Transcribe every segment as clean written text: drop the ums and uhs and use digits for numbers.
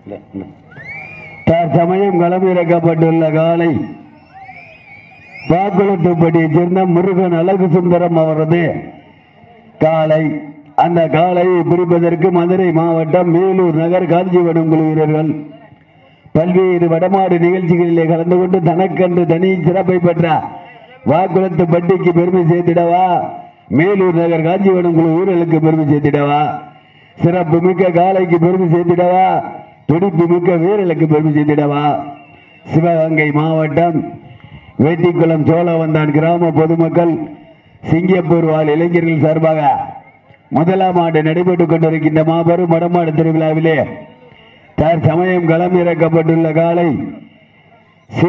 தற்சமயம் களமிறக்கப்பட்டுள்ள காலை பாக்குளத்துப்பட்டியை சேர்ந்த முருகன் அழகு சுந்தரம் அவரது காலை. அந்த காலையை பிடிப்பதற்கு மதுரை மாவட்டம் மேலூர் நகர் காஞ்சிபுரம் குழு வீரர்கள் பல்வேறு வடமாடு நிகழ்ச்சிகளிலே கலந்து கொண்டு தனக்கென்று தனி சிறப்பை பெற்ற வாக்குளத்துப்பட்டிக்கு பெருமை சேர்த்திடவா, மேலூர் நகர் காஞ்சிபுரம் குழு வீரர்களுக்கு பெருமை சேர்த்திடவா, சிறப்பு மிக்க காலைக்கு பெருமை சேர்த்திடவா, துடிப்பு மிக்க வீரர்களுக்கு பெருமை சேர்த்திடவா. சிவகங்கை மாவட்டம் வேட்டிக்குளம் சோழவந்தான் கிராம பொதுமக்கள் சிங்கப்பூர் வாழ் இளைஞர்கள் சார்பாக முதலாம் ஆண்டு நடைபெற்றுக் கொண்டிருக்கின்ற மாபெரும் வடமாடு திருவிழாவிலே தற்சமயம் களம் இறக்கப்பட்டுள்ள காலை சிவ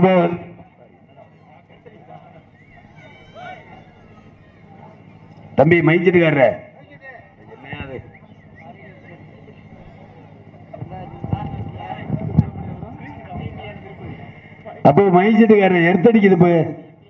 தம்பி மைச்சிட்டுக்கார அப்போ மைச்சிட்டுக்கார எடுத்தடிக்குது போய்.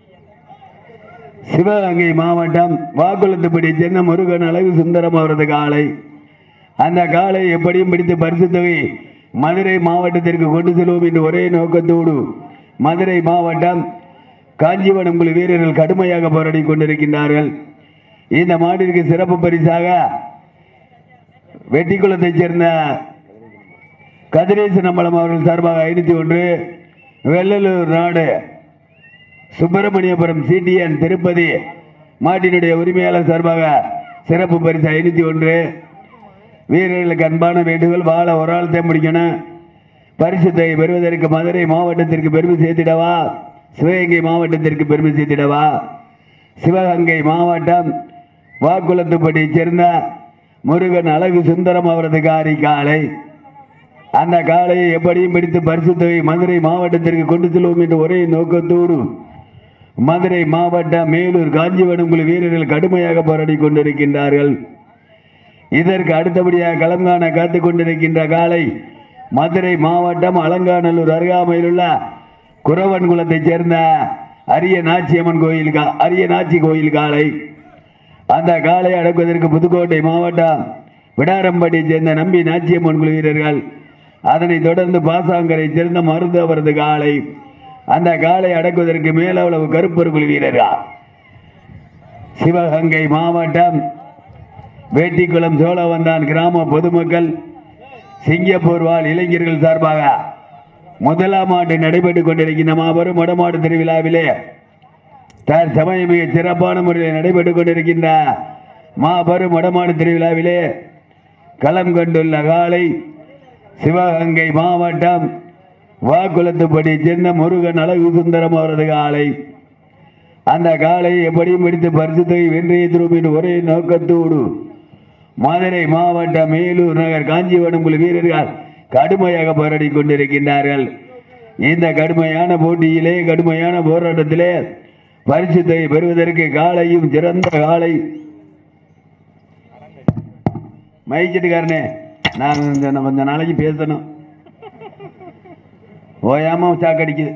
சிவகங்கை மாவட்டம் வாக்குளத்துப்படி சேர்ந்த முருகன் அழகு சுந்தரம் அவரது காலை. அந்த காலை எப்படியும் பிடித்து பரிசு தொகை மதுரை மாவட்டத்திற்கு கொண்டு செல்வோம் என்று ஒரே நோக்கத்தோடு மதுரை மாவட்டம் காஞ்சிபுரம் குழு வீரர்கள் கடுமையாக போராடி கொண்டிருக்கின்றார்கள். இந்த மாட்டிற்கு சிறப்பு பரிசாக வெட்டிக்குளத்தைச் சேர்ந்த கதிரேசன் அம்பலம் அவர்கள் சார்பாக 501, வெள்ளலூர் நாடு சுப்பிரமணியபுரம் சிடிஎன் திருப்பதி மாட்டினுடைய உரிமையாளர் சார்பாக சிறப்பு பரிசு 501. வீரர்களுக்கு அன்பான வேண்டுகோள், வாழ ஒரு ஆள் தேம்பிடிக்கணும். பரிசுத்தை பெறுவதற்கு மதுரை மாவட்டத்திற்கு பெருமை சேர்த்திடவா, சிவகங்கை மாவட்டத்திற்கு பெருமை சேர்த்திடவா. சிவகங்கை மாவட்டம் வாக்குளத்துப்பட்டியை சேர்ந்த முருகன் அழகு சுந்தரம் அவரது காலை. அந்த காலையை எப்படியும் பிடித்து பரிசு தொகை மதுரை மாவட்டத்திற்கு கொண்டு செல்வோம் என்று ஒரே நோக்கத்தோடு மதுரை மாவட்டம் மேலூர் காஞ்சிபுரம் குழு வீரர்கள் கடுமையாக போராடி கொண்டிருக்கின்றார்கள். இதற்கு அடுத்தபடியாக களம் காண காத்துக் கொண்டிருக்கின்ற காலை மதுரை மாவட்டம் அலங்காநல்லூர் அருகாமையில் உள்ள குறவன் குலத்தைச் சேர்ந்த அரிய நாச்சி கோயில் காலை. அந்த காலை அடக்குவதற்கு புதுக்கோட்டை மாவட்டம் விடாரம்பட்டியை சேர்ந்த நம்பி நாச்சியம்மன் குழு வீரர்கள், அதனைத் தொடர்ந்து பாசாங்கரை சேர்ந்த மருது அவரது காலை. அந்த காலை அடக்குவதற்கு மேலவளவு கருப்பர் குழு வீரர்கள். சிவகங்கை மாவட்டம் வேட்டிக்குளம் சோழவந்தான் கிராம பொதுமக்கள் சிங்கப்பூர் வாழ் இளைஞர்கள் சார்பாக முதலாம் ஆண்டு நடைபெற்றுக் கொண்டிருக்கின்ற மாபெரும் வடமாடு திருவிழாவிலே தற்சமயம் மிக சிறப்பான முறையில் நடைபெற்றுக் கொண்டிருக்கின்ற மாபெரும் வடமாடு திருவிழாவிலே களம் கொண்டுள்ள காலை சிவகங்கை மாவட்டம் வாக்குளத்துப்படி சேர்ந்த முருகன் அழகு சுந்தரம் அவரது காலை. அந்த காலை எப்படியும் பிடித்து பரிசு தொகை வென்றைய திரும்பின் ஒரே நோக்கத்தோடு மதுரை மாவட்டம் மேலூர் நகர் காஞ்சிபுரம் குழு வீரர்கள் கடுமையாக போராடி கொண்டிருக்கின்றார்கள். இந்த கடுமையான போட்டியிலே கடுமையான போராட்டத்திலே பரிசு தொகை பெறுவதற்கு காலையும் சிறந்த காலை. மைச்சிட்டுக்காரனே, நான் கொஞ்ச நாளைக்கு பேசணும், ஓயாம சாக்கடிக்குது.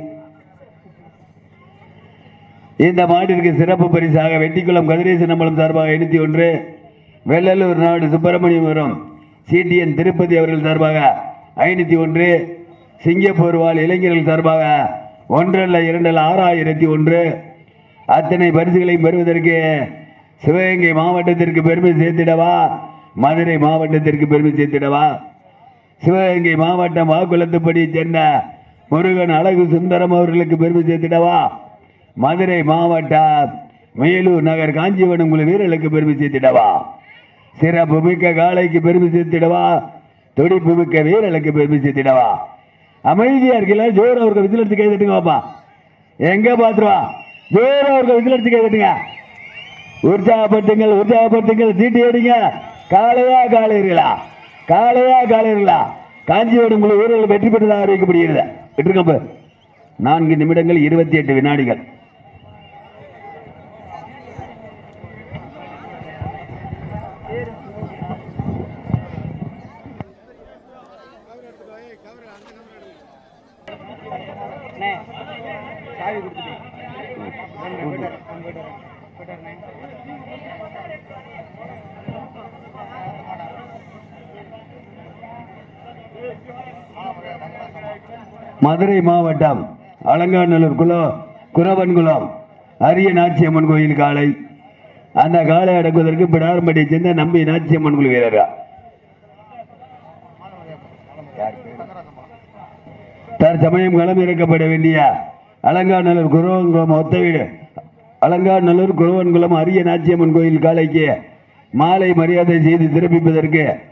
இந்த மாட்டிற்கு சிறப்பு பரிசாக வெட்டிக்குளம் கதிரேசன் அம்பலம் சார்பாக 501, வெள்ளலூர் நாடு சுப்பிரமணியபுரம் சிடிஎன் திருப்பதி அவர்கள் சார்பாக 501, சிங்கப்பூர் வாழ் இளைஞர்கள் சார்பாக 1 அல்ல 2 அல்ல 6001. அத்தனை பரிசுகளையும் பெறுவதற்கு சிவகங்கை மாவட்டத்திற்கு பெருமை சேர்த்திடவா, மதுரை மாவட்டத்திற்கு பெருமை சேர்த்திடவா. சிவகங்கை மாவட்டம் வாக்குளத்துப்படியை சேர்ந்த முருகன் அழகு சுந்தரம் அவர்களுக்கு பெருமை சேர்த்திடவா, மதுரை மாவட்டம் மேலூர் நகர் காஞ்சிபுரம் குழு வீரர்களுக்கு பெருமை சேர்த்திடவா. சிறப்பு மிக்க காலைக்கு பெருமை சேர்த்திடவா, துடிப்பு மிக்க வீரர்களுக்கு பெருமை சேர்த்திடவா. அமைதியா இருக்கல, ஜோர் அவர்கள் விசில் எடுத்து கை தட்டுங்க பாப்பா. எங்க பாத்துருவா, ஜோர் அவர்கள் விசில் எடுத்து கை தட்டுங்க. உற்சாகப்படுத்துங்கள், சீட்டி அடிங்க. காலையா காலையர்களா காஞ்சிபுரம் குழு வீரர்கள் வெற்றி பெற்றதாக அறிவிக்கப்படுகிறது. 4 நிமிடங்கள் 28 வினாடிகள். மதுரை மாவட்டம் அலங்காநல்லூர் குரவன்குளம் அரிய நாச்சியம்மன் கோயில் காளை. அந்த காளை அடக்குவதற்கு பிடாரம்பட்டியை சேர்ந்த நம்பி நாச்சியம்மன் குழு வீரரா தற்சமயம் களம் இறக்கப்பட வேண்டிய அலங்காநல்லூர் குரவன்குளம் ஒத்த வீடு அலங்காநல்லூர் குரவன்குளம் அரிய நாச்சியம்மன் கோயில் காளைக்கு மாலை மரியாதை செய்து சிறப்பிப்பதற்கு